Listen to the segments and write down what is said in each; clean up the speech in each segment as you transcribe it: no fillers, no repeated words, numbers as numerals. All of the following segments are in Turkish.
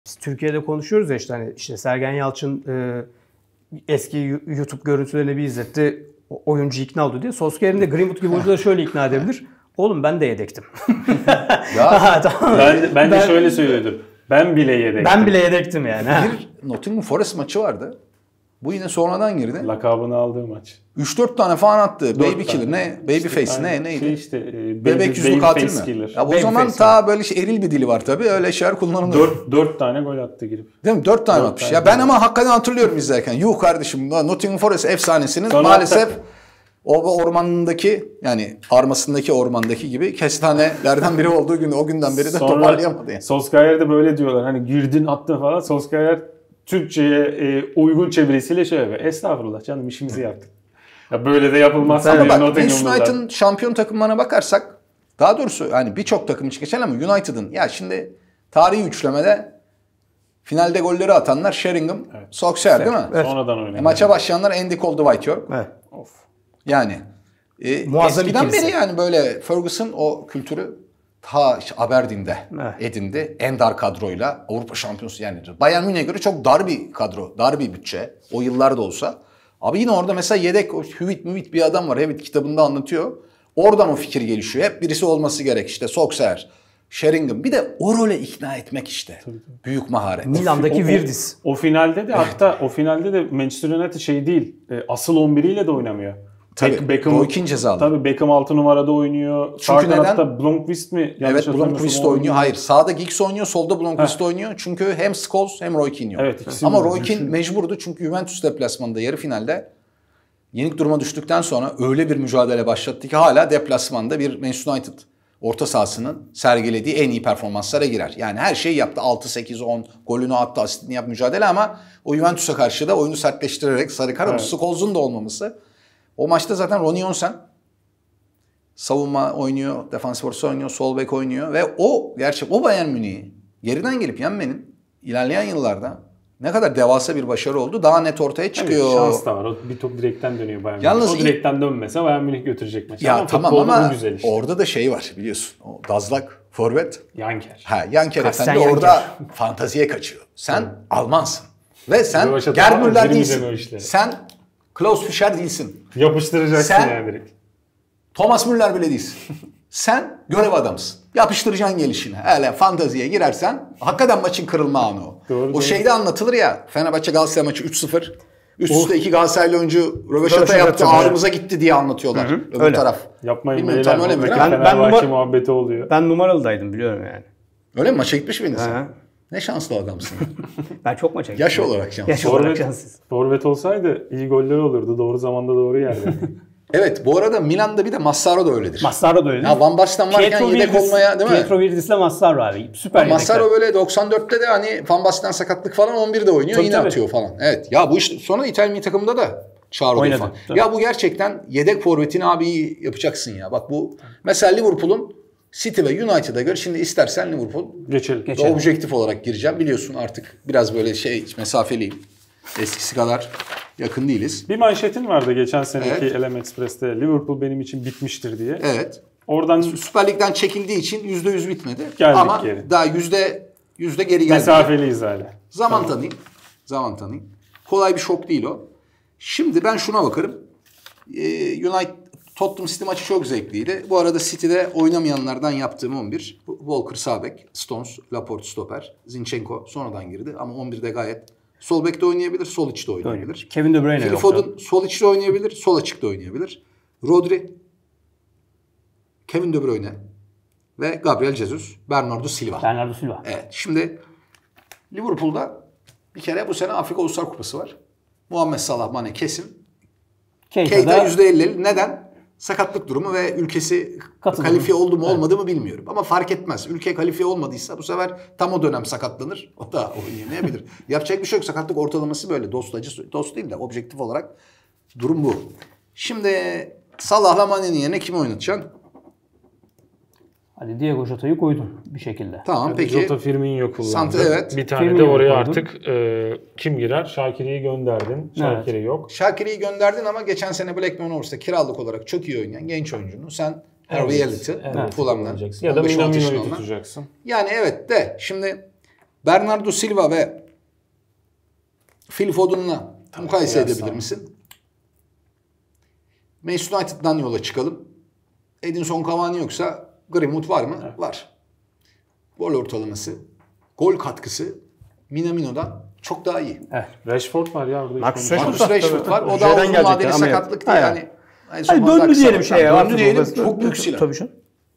Biz Türkiye'de konuşuyoruz ya işte hani işte Sergen Yalçın eski YouTube görüntülerini bir izletti. Oyuncu ikna oldu diye. Solskjaer'in de Greenwood gibi oyuncuları şöyle ikna edebilir. Oğlum ben de yedektim. Ya, tamam. Ben de şöyle söylüyordum. Ben bile yedektim. Ben bile yedektim yani. Bir Nottingham Forest maçı vardı. Bu yine sonradan girdi. Lakabını aldığı maç. 3-4 tane falan attı. Baby tane. killer ne? Baby İşte, face aynen. neydi? İşte, Bebek yüzlü katil mi? Killer. Ya o Baby zaman face ta böyle eril bir dili var tabii. Öyle şeyler kullanılıyor. 4 tane gol attı girip. Değil mi? 4 tane atmış. tane Ya ben ama hakikaten hatırlıyorum izlerken. Yuh kardeşim Nottingham Forest efsanesinin Sonra maalesef o ormanındaki yani armasındaki ormandaki gibi kestanelerden biri olduğu gün o günden beri de toparlayamadı yani. Solskjaer de böyle diyorlar. Hani girdin attın falan. Solskjaer Türkçe'ye uygun çevirisiyle şöyle. Estağfurullah canım işimizi yaptık. Ya böyle de yapılmaz. Ama bak Manchester United'ın şampiyon takımlarına bakarsak daha doğrusu yani birçok takım için geçen ama United'ın ya şimdi tarihi üçlemede finalde golleri atanlar Sheringham, Solskjaer değil mi? Evet. Sonradan oynadı. Maça başlayanlar Andy Cole, Dwight York. Evet. Of. Yani Muazzam eskiden ikilisi. beri yani böyle Ferguson o kültürü ta işte Aberdeen'de edindi. En dar kadroyla Avrupa şampiyonası yani. Bayern Münih'e göre çok dar bir kadro, dar bir bütçe. O yıllarda olsa. Abi yine orada mesela yedek Hüvit bir adam var. Hewitt kitabında anlatıyor. Oradan o fikir gelişiyor. Hep birisi olması gerek işte. Solskjaer, Sheringham. Bir de o role ikna etmek işte. Büyük maharet. Milan'daki Virdis. O finalde de hatta o finalde de Manchester United şey değil. Asıl 11'iyle de oynamıyor. Tabii, Beckham, Roy Keane cezalı. Tabii Beckham 6 numarada oynuyor. Çünkü neden? Hatta Blomqvist mi? Evet Blomqvist oynuyor. Hayır sağda Giggs oynuyor, solda Blomqvist oynuyor. Çünkü hem Scholes hem Roy Keane yok. Evet, ama Roy Keane mecburdu çünkü Juventus deplasmanında yarı finalde yenik duruma düştükten sonra öyle bir mücadele başlattı ki hala deplasmanda bir Manchester United orta sahasının sergilediği en iyi performanslara girer. Yani her şeyi yaptı. 6-8-10 golünü attı, asistini yaptı mücadele ama o Juventus'a karşı da oyunu sertleştirerek sarı kart Scholes'un da olmaması. O maçta zaten Ronnie Onsen savunma oynuyor, defansif orta oynuyor, sol bek oynuyor ve o Bayern Münih'i geriden gelip yenmenin ilerleyen yıllarda ne kadar devasa bir başarı oldu daha net ortaya çıkıyor. Evet, şans da var. O bir top direkten dönüyor Bayern Münih. Yalnız o direkten dönmese Bayern Münih götürecek maçı. Ya ama tamam ama güzel işte. orada da şey var biliyorsun. O Dazlak forvet. Yanker. Yanker Kasten efendi Yanker. orada fantaziye kaçıyor. Sen Almansın. Ve sen Rövaşata Gerd ama Müller girmeyeceğim o değilsin. işlere. Sen Klaus Fischer değilsin. Yapıştıracaksın Sen- yani direkt. Thomas Müller bile değilsin. Sen görev adamsın. Yapıştıracaksın gelişine. Öyle fantaziye girersen hakikaten maçın kırılma anı o. Doğru. Şeyde anlatılır ya. Fenerbahçe Galatasaray maçı 3-0. Üst üste 2 Galatasaraylı oyuncu röveşata yaptı. Ağrımıza gitti diye anlatıyorlar. Öbür öyle. taraf. Yapmayın Bilmiyorum, beyler. tam öyle mi? Buradaki Ben Fenerbahçe numara- muhabbeti oluyor. Ben numaralıdaydım biliyorum yani. Öyle mi? Maça gitmiş miydin sen? Ha. Ne şanslı adamsın. Ben çok maça gittim. Yaş olarak şanslı. Yaş olarak şanssız. Forvet olsaydı iyi goller olurdu. Doğru zamanda doğru yerde. Evet bu arada Milan'da bir de Massaro da öyledir. Massaro da öyle. Ya Van Basten varken yedek olmaya değil mi? Pietro Virdis'le Massaro abi. Süper yedekler. Massaro böyle 94'te de hani Van Basten sakatlık falan 11'de oynuyor Tabii, yine tabii. atıyor falan. Evet ya bu iş sonra İtalyan milli takımında da çağrılıyor Oynadı, falan. tabii. Ya bu gerçekten yedek forvetini abi iyi yapacaksın ya. Bak bu mesela Liverpool'un City ve United'a göre şimdi istersen Liverpool Geçelim. objektif olarak gireceğim. Biliyorsun artık biraz böyle mesafeliyim. Eskisi kadar yakın değiliz. Bir manşetin vardı geçen seneki Evet. LM Express'te. Liverpool benim için bitmiştir diye. Evet. Oradan Süper Lig'den çekildiği için %100 bitmedi. Geldik ama geri. daha yüzde geri geldi. mesafeliyiz hala. Zaman tanıyayım. Kolay bir şok değil o. Şimdi ben şuna bakarım. Tottenham City maçı çok zevkliydi. Bu arada City'de oynamayanlardan yaptığım 11. Walker sağ bek, Stones, Laporte stoper, Zinchenko sonradan girdi. Ama 11'de gayet sol bekte oynayabilir, sol içte oynayabilir. Kevin De Bruyne Phil yoktu. Foden sol içte oynayabilir, sol açıkta oynayabilir. Rodri, Kevin De Bruyne ve Gabriel Jesus, Bernardo Silva. Bernardo Silva. Evet. Şimdi Liverpool'da bir kere bu sene Afrika Uluslar Kupası var. Muhammed Salah, Mane kesin. Keita Keita'da %50. Neden? Sakatlık durumu ve ülkesi Katılım. kalifiye oldu mu olmadı mı bilmiyorum. Ama fark etmez. Ülke kalifiye olmadıysa bu sefer tam o dönem sakatlanır. O da oynayamayabilir. Yapacak bir şey yok. Sakatlık ortalaması böyle. Dost değil de objektif olarak durum bu. Şimdi Salah'la Mane'nin yerine kimi oynatacaksın? hadi Diego Jota'yı koydun bir şekilde. Tamam peki. Jota Firmino kullandı. Evet. Bir tane de Firmino oraya koydun. artık kim girer? Şakir'i gönderdin. Şakir'i yok. Şakir'i gönderdin ama geçen sene Blackburn Rovers kiralık olarak çok iyi oynayan genç oyuncunu sen Harvey Elliott'ı Fulham'dan Ya da 15-16 yaşında Minamino'yu olan. tutacaksın. Yani evet de şimdi Bernardo Silva ve Phil Foden'la mukayese edebilir misin? Manchester United'dan yola çıkalım. Edinson Cavani yoksa Greenwood var mı? Evet. Var. Gol ortalaması, gol katkısı Minamino'dan çok daha iyi. Evet. Rashford var ya. Marcus Rashford var. O da uzun vadeli sakatlık değil. Yani hani döndü diyelim şeye. Döndü diyelim. Çok büyük silah. Tabii canım.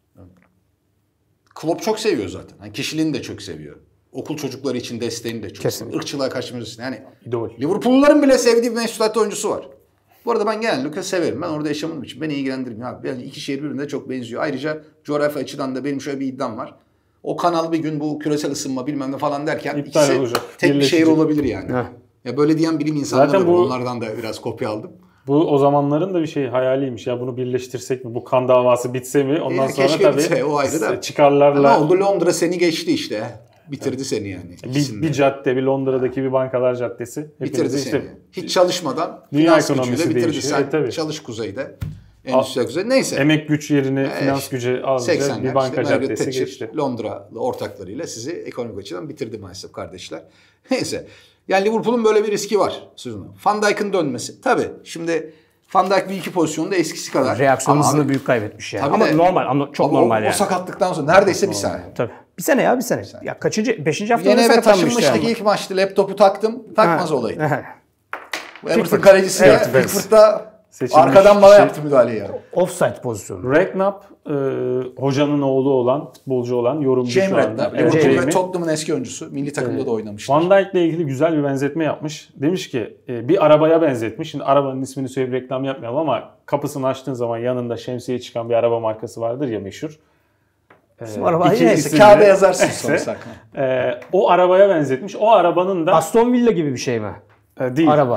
Klopp çok seviyor zaten. Yani kişiliğini de çok seviyor. Okul çocukları için desteğini de çok seviyor. Irkçılığa karşı müzisyen. Yani İdol. Liverpool'luların bile sevdiği bir Manchester United oyuncusu var. Bu arada ben genellikle severim. Ben orada yaşamadığım için beni ilgilendirmiyor. Yani iki şehir birbirine çok benziyor. Ayrıca coğrafi açıdan da benim şöyle bir iddiam var. O kanal bir gün bu küresel ısınma bilmem ne falan derken İptal ikisi olacak. tek bir şehir olabilir yani. Heh. Ya böyle diyen bilim insanları zaten var. bu, onlardan da biraz kopya aldım. Bu o zamanların da bir şey hayaliymiş ya, bunu birleştirsek mi? Bu kan davası bitse mi? Ondan sonra tabii bitse, o ayrı da. Çıkarlarla. Ne oldu? Londra seni geçti işte. Bitirdi seni yani. Bir cadde, bir Londra'daki bir bankalar caddesi. Bitirdi işte, seni. Hiç çalışmadan dünya finans ekonomisi gücüyle bitirdi. değişiyor. Sen çalış kuzeyde. Endüstriyel kuzey. Neyse. Emek güç yerine finans gücü alınca bir banka işte caddesi Thatcher, geçti. Londra'lı ortaklarıyla sizi ekonomik açıdan bitirdi maalesef kardeşler. Neyse. Yani Liverpool'un böyle bir riski var. Van Dijk'ın dönmesi. Tabii. Şimdi Van Dijk bir iki pozisyonda eskisi kadar. Reaksiyon hızını büyük kaybetmiş yani. Tabii Ama de, normal. Ama çok normal yani. O sakatlıktan sonra neredeyse bir sene. Tabii. Bir sene ya bir sene. Ya kaçıncı? 5. hafta Yine eve sakatlanmıştı taşınmıştık ilk maçta. Laptopu taktım. Takmaz olayı. Ha. Everton kalecisi de Pickford'da Seçilmiş arkadan bana yaptı müdahaleyi ya. Offside pozisyonu. Redknapp hocanın oğlu olan, futbolcu olan yorumcu James şu anda. Redknapp. Jamie. Ve Tottenham'ın eski oyuncusu. Milli takımda da oynamıştı. Van Dijk'le ilgili güzel bir benzetme yapmış. Demiş ki bir arabaya benzetmiş. Şimdi arabanın ismini söyleyip reklam yapmayalım ama kapısını açtığın zaman yanında şemsiye çıkan bir araba markası vardır ya meşhur. Neyse kağıda yazarsın sonra sakın. O arabaya benzetmiş. O arabanın da... Aston Villa gibi bir şey mi? Değil. Araba.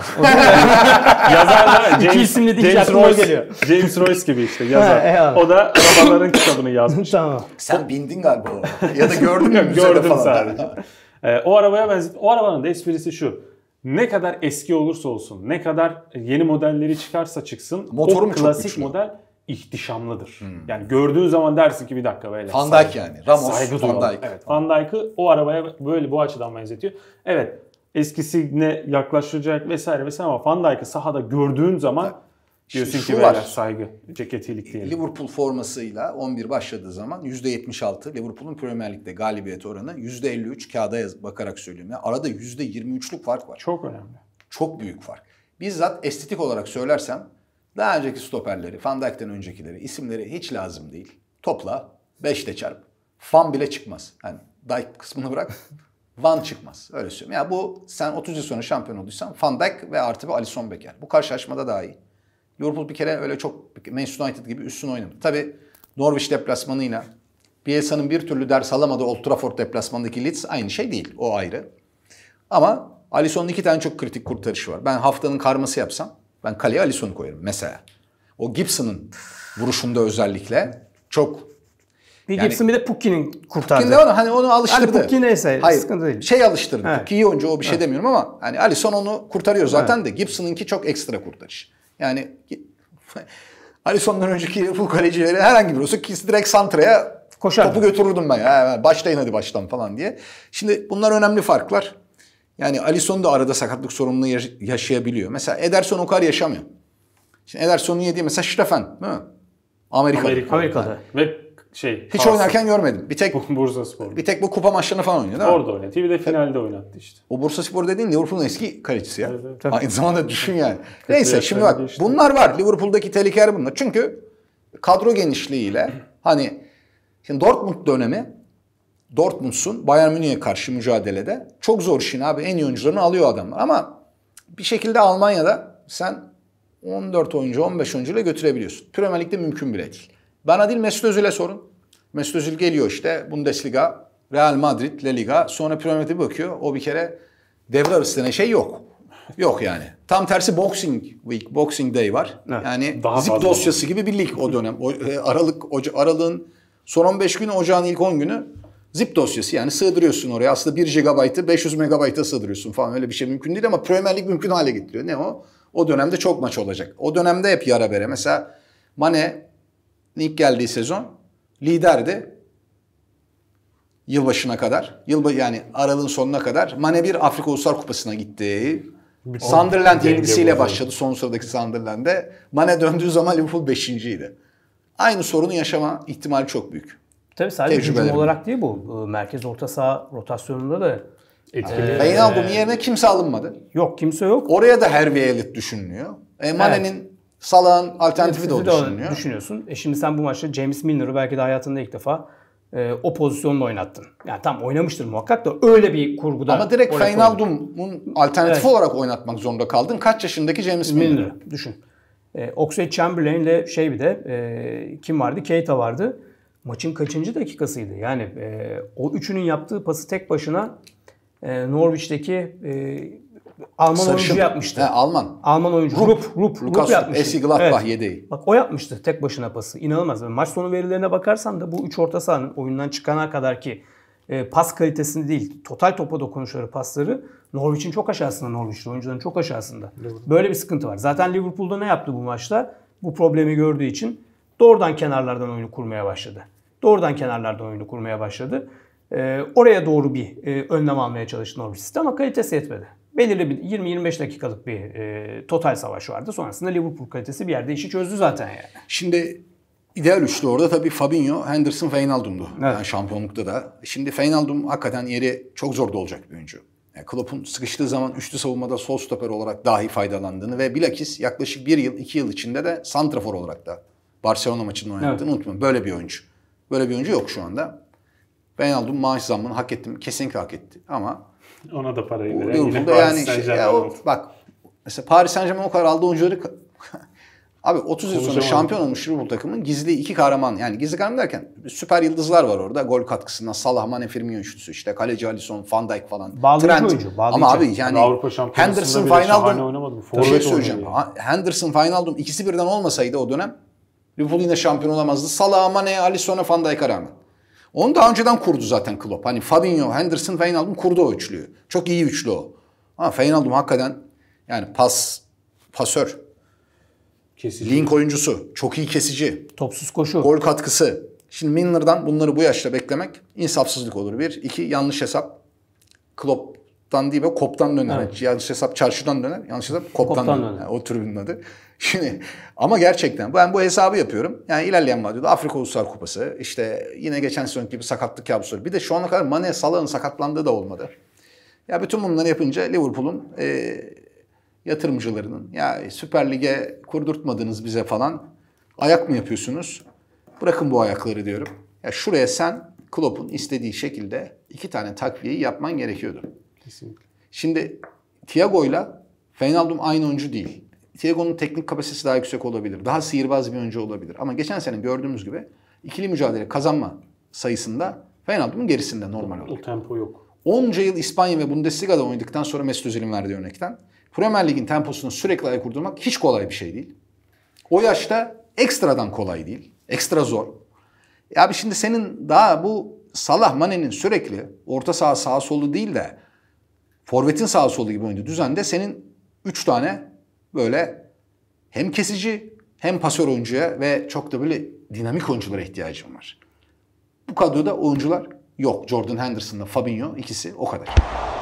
Yazar da İki isimli değil aklıma geliyor. James Royce gibi işte yazar. Eyvallah. O da arabaların kitabını yazmış. Tamam. Sen bindin galiba orada. Ya da gördün mü müzede Gördüm falan. sadece. O arabaya o arabanın da esprisi şu. Ne kadar eski olursa olsun, ne kadar yeni modelleri çıkarsa çıksın, Motoru o mu çok klasik güçlü? model ihtişamlıdır. Yani gördüğün zaman dersin ki bir dakika böyle. Van Dijk yani. Ramos, saygı Van duyuyorlar. Dijk. Evet, Van Dijk'ı o arabaya böyle bu açıdan benzetiyor. Evet, eskisine yaklaşacak vesaire ama Van Dijk'ı sahada gördüğün zaman diyorsun ki beyler saygı, ceketilik diyelim. Liverpool formasıyla 11 başladığı zaman %76 Liverpool'un Premier Lig'de galibiyet oranı, %53 kağıda bakarak söylüyorum. Yani arada %23'lük fark var. Çok önemli. Çok büyük fark. Bizzat estetik olarak söylersem daha önceki stoperleri, Van Dijk'ten öncekileri, isimleri hiç lazım değil. Topla, 5'te çarp. Van bile çıkmaz. Yani Dijk kısmını bırak. Van çıkmaz. Öyle söyleyeyim. Ya bu sen 30 yıl sonra şampiyon olduysan Van Dijk ve artı bir Alisson Becker. Bu karşılaşmada daha iyi. Liverpool bir kere öyle çok Manchester United gibi üstün oynadı. Tabii Norwich deplasmanıyla Bielsa'nın bir türlü ders alamadığı Old Trafford deplasmanındaki Leeds aynı şey değil. O ayrı. Ama Alisson'un 2 tane çok kritik kurtarışı var. Ben haftanın karması yapsam ben kaleye Alisson'u koyarım mesela. O Gibson'ın vuruşunda özellikle çok... Bir Gibson bir de Pukki'nin kurtardı. Pukki de onu alıştırdı. Hani Pukki neyse hayır, sıkıntı değil. Şey alıştırdı. Evet. Pukki iyi oyuncu o bir şey demiyorum ama hani Alisson onu kurtarıyor zaten de Gibson'ınki çok ekstra kurtarış. Yani Alisson'dan önceki Liverpool kalecileri herhangi bir olsa ikisi direkt santraya topu götürürdüm ben ya. Başlayın hadi baştan falan diye. Şimdi bunlar önemli farklar. Yani Alisson da arada sakatlık sorununu yaşayabiliyor. Mesela Ederson o kadar yaşamıyor. Şimdi Ederson'un yediği mesela Steffen değil mi? Amerika'da. Ve hiç oynarken görmedim. Bir tek Bursaspor. Bir tek bu kupa maçlarını falan oynuyor değil mi? Orada oynatıyor. Bir de finalde oynattı işte. O Bursaspor dediğin Liverpool'un eski kalecisi ya. Evet. Aynı zamanda düşün yani. Neyse şimdi bak bunlar var. Liverpool'daki tehlikeler bunlar. Çünkü kadro genişliğiyle hani şimdi Dortmund dönemi Dortmund'sun Bayern Münih'e karşı mücadelede çok zor işin abi. En iyi oyuncularını alıyor adamlar. Ama bir şekilde Almanya'da sen 14 oyuncu 15 oyuncuyla götürebiliyorsun. Premier Lig'de mümkün bile değil. Bana değil Mesut Özil'e sorun. Mesut Özil geliyor işte Bundesliga, Real Madrid, La Liga. Sonra Premier Lig'e bakıyor. O bir kere devre arası denen şey yok. Yok yani. Tam tersi Boxing Week, Boxing Day var. Yani daha zip dosyası gibi bir lig o dönem. Aralığın son 15 günü, ocağın ilk 10 günü zip dosyası. Yani sığdırıyorsun oraya. Aslında 1 GB'ı 500 MB'a sığdırıyorsun falan. Öyle bir şey mümkün değil ama Premier Lig mümkün hale getiriyor. Ne o? O dönemde çok maç olacak. O dönemde hep yara bere. Mesela Mane ilk geldiği sezon liderdi. Yılbaşına kadar. Yani Aralık'ın sonuna kadar. Mane bir Afrika Uluslar Kupası'na gitti. Sunderland yenilgisiyle başladı son sıradaki Sunderland'de. Mane döndüğü zaman Liverpool 5.'ydi. Aynı sorunu yaşama ihtimali çok büyük. Tabii sadece hücum olarak değil bu. Merkez orta saha rotasyonunda da etkili. Wijnaldum'un yerine kimse alınmadı. Yok, kimse yok. Oraya da Harvey Elliott düşünülüyor. Mane'nin, Salah'ın alternatifi de o düşünülüyor. Düşünüyorsun. Şimdi sen bu maçta James Milner'ı belki de hayatında ilk defa o pozisyonla oynattın. Yani tam oynamıştır muhakkak da öyle bir kurguda. Ama direkt Wijnaldum'un alternatifi olarak oynatmak zorunda kaldın. Kaç yaşındaki James Milner'ı? Düşün. Oxlade-Chamberlain ile bir de kim vardı? Keita vardı. Maçın kaçıncı dakikasıydı? Yani o üçünün yaptığı pası tek başına Norwich'teki Alman oyuncu yapmıştı. Alman oyuncu. Rupp yapmıştı. Eski Gladbach yedeği. Bak o yapmıştı tek başına pası. İnanılmaz. Maç sonu verilerine bakarsan da bu üç orta sahanın oyundan çıkana kadar ki pas kalitesini değil, total topa dokunuşları, pasları Norwich'in çok aşağısında, Norwich'li oyuncuların çok aşağısında. Böyle bir sıkıntı var. Zaten Liverpool'da ne yaptı bu maçta? Bu problemi gördüğü için doğrudan kenarlardan oyunu kurmaya başladı. Oraya doğru bir önlem almaya çalıştı Norwich City ama kalitesi yetmedi. Belirli bir 20-25 dakikalık bir total savaş vardı. Sonrasında Liverpool kalitesi bir yerde işi çözdü zaten yani. Şimdi ideal üçlü orada tabii Fabinho, Henderson, Wijnaldum'du. Evet. Yani şampiyonlukta da. Şimdi Wijnaldum hakikaten yeri çok zorda olacak bir oyuncu. Yani Klopp'un sıkıştığı zaman üçlü savunmada sol stoper olarak dahi faydalandığını ve bilakis yaklaşık 1 yıl, 2 yıl içinde de santrafor olarak da Barcelona maçında oynattığını unutmayın. Böyle bir oyuncu. Böyle bir oyuncu yok şu anda. Wijnaldum maaş zammını hak etti mi? Kesinlikle hak etti. Ama ona da parayı veren yine Paris Saint-Germain bak mesela Paris Saint-Germain o kadar aldığı oyuncuları abi 30 yıl sonra şampiyon olmuş Liverpool takımının gizli iki kahraman, yani gizli kahraman derken süper yıldızlar var orada. Gol katkısından Salah, Mane, Firmino üçlüsü, işte kaleci Alisson, Van Dijk falan. Bağlayıcı oyuncu. Ama abi yani Henderson, Wijnaldum bir şey söyleyeceğim. Henderson, Wijnaldum ikisi birden olmasaydı o dönem Liverpool yine şampiyon olamazdı. Salah, Mane, Alisson'a, Van Dijk'a rağmen. Onu daha önceden kurdu zaten Klopp. Hani Fabinho, Henderson, Wijnaldum kurdu o üçlüyü. Çok iyi üçlü o. Ama Wijnaldum hakikaten yani pasör. Kesici. Link oyuncusu. Çok iyi kesici. Topsuz koşu. Gol katkısı. Şimdi Milner'dan bunları bu yaşta beklemek insafsızlık olur. 1. 2. Yanlış hesap. Klopp'tan değil ve Kop'tan döner. Evet. Yanlış hesap çarşıdan döner. Yanlış hesap Kop'tan döner. Yani o tribünün adı. Şimdi ama gerçekten ben bu hesabı yapıyorum. Yani ilerleyen vadede Afrika Uluslar Kupası, işte yine geçen sezon gibi sakatlık kabusları. Bir de şu ana kadar Mane, Salah'ın sakatlandığı da olmadı. Ya bütün bunları yapınca Liverpool'un yatırımcılarının ya Süper Lig'e kurdurtmadınız bize falan, ayak mı yapıyorsunuz? Bırakın bu ayakları diyorum. Ya şuraya sen Klopp'un istediği şekilde 2 tane takviyeyi yapman gerekiyordu. Kesinlikle. Şimdi Thiago'yla Wijnaldum aynı oyuncu değil. Thiago'nun teknik kapasitesi daha yüksek olabilir. Daha sihirbaz bir oyuncu olabilir. Ama geçen sene gördüğümüz gibi ikili mücadele kazanma sayısında Wijnaldum'un gerisinde normal olarak. O tempo yok. Onca yıl İspanya ve Bundesliga'da oynadıktan sonra Mesut Özil'in verdiği örnekten Premier Lig'in temposunu sürekli ayak uydurmak hiç kolay bir şey değil. O yaşta ekstradan kolay değil. Ekstra zor. Ya abi şimdi senin daha bu Salah, Mane'nin sürekli orta saha sağa solu değil de forvetin sağa solu gibi oynadığı düzende senin 3 tane böyle hem kesici hem pasör oyuncuya ve çok da böyle dinamik oyunculara ihtiyacın var. Bu kadroda oyuncular yok. Jordan Henderson'la Fabinho ikisi o kadar.